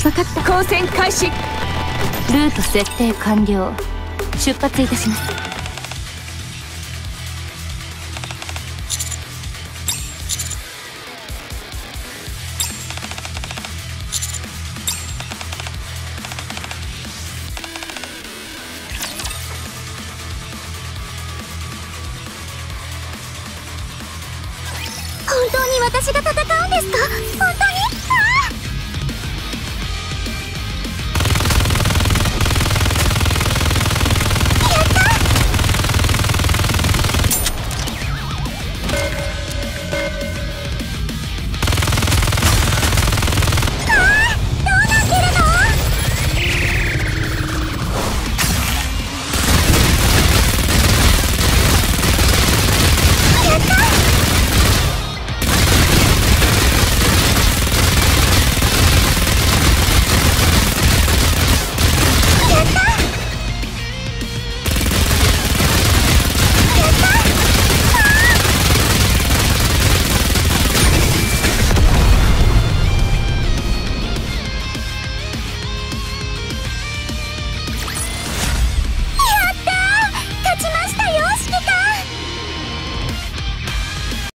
分かった。 交戦開始。 ルート設定完了。出発いたします。 本当に私が戦うんですか？